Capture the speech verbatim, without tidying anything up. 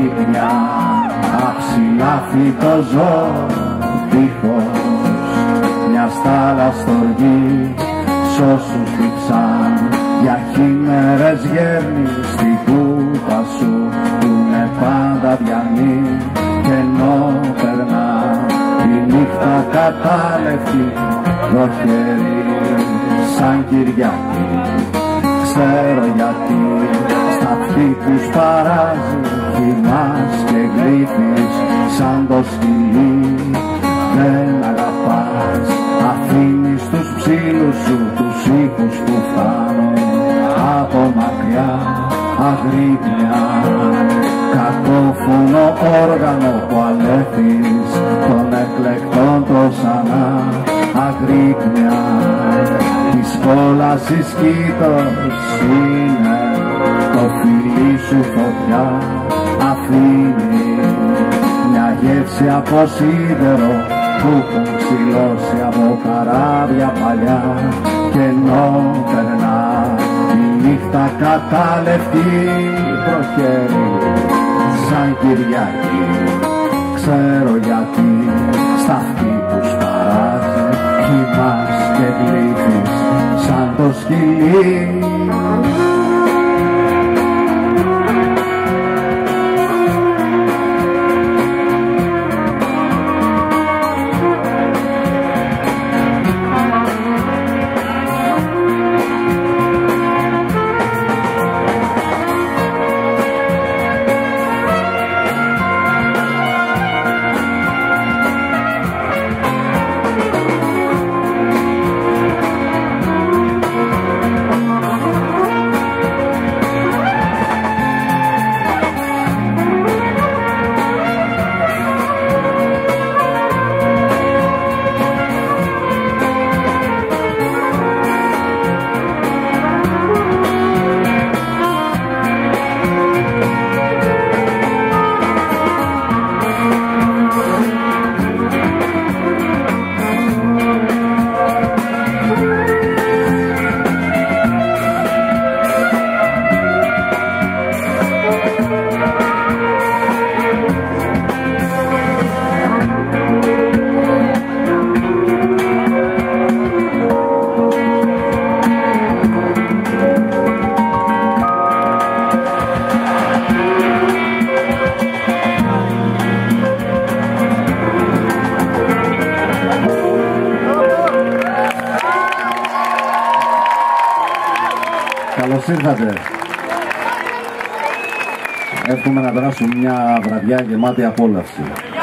αγρύπνια αψηλάφι το ζώο δίχως μια στάλα στοργή σ' όσους δείξαν για χήμερες γέρνεις στην κούπα σου που είναι πάντα διανή και ενώ περνά η νύχτα κατάλευκη βροχερή σαν Κυριακή. Ξέρω γιατί στα αυτή τους παράζει χυμάς και γλύφεις σαν το σκυλί. Δεν αγαπάς, αφήνεις τους ψήλους σου τους ήχους που φτάνουν από μακριά αγρύπνια. Κακόφωνο όργανο που αλέθεις των εκλεκτών το ξανά αγρύπνια. Της κόλασης κοίτος είναι το φιλί σου φωτιά. Αφήνει μια γεύση από σίδερο που έχουν ξυλώσει από καράβια παλιά και ενώ περνά η νύχτα κατάλευκη προχέρι σαν Κυριακή. Ξέρω γιατί στα αυτή που σπαράζει κοιμάς και γλύφεις σαν το σκυλί. Καλώς ήρθατε. Εύχομαι να περάσουμε μια βραδιά γεμάτη απόλαυση.